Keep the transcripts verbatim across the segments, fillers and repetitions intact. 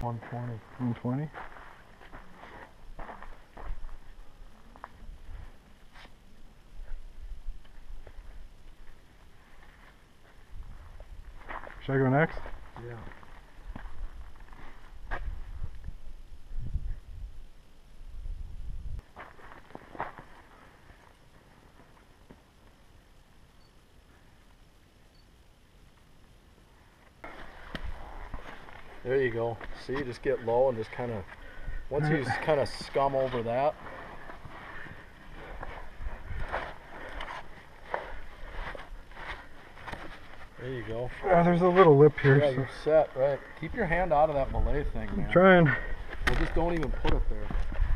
one twenty. one twenty? Should I go next? Yeah. There you go. See, just get low and just kind of, once you just kind of scum over that. There you go. Uh, there's a little lip here. Yeah, So. you're set, right? Keep your hand out of that Malay thing, man. I'm trying. Well, just don't even put it there.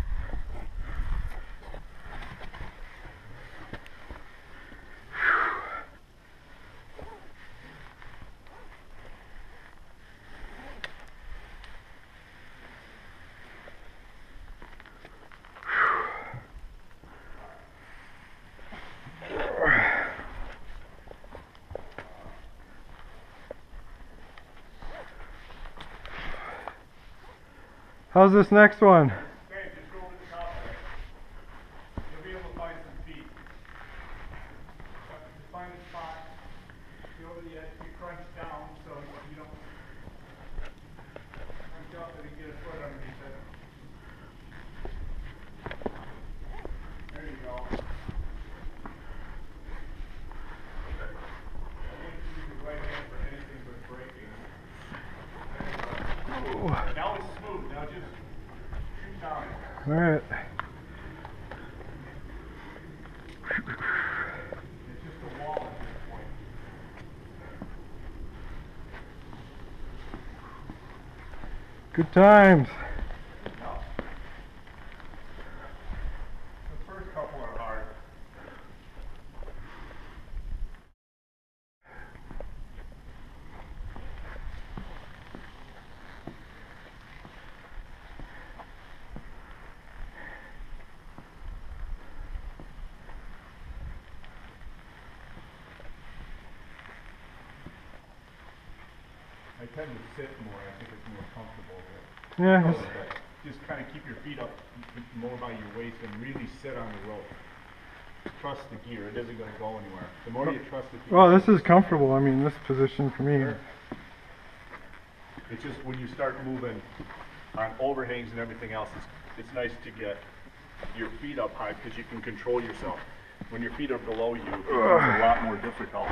How's this next one? Okay, just go over the top of it. You'll be able to find some feet. Just find a spot. Go over the edge. You crunch down so you don't crunch up and get a foot underneath it. There you go. I wouldn't use your right hand for anything but braking. Now it's smooth. Now just shoot down it. Alright. It's just a wall at this point. Good times. No. The first couple are hard. I tend to sit more. I think it's more comfortable. But Yeah. but just kind of keep your feet up more by your waist and really sit on the rope. Trust the gear. It isn't going to go anywhere. The more you trust it. Well, this is comfortable. I mean, this position for me. It's just when you start moving on overhangs and everything else, it's, it's nice to get your feet up high because you can control yourself. When your feet are below you, it's a lot more difficult.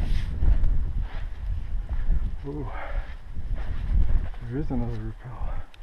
Ooh. There is another rappel.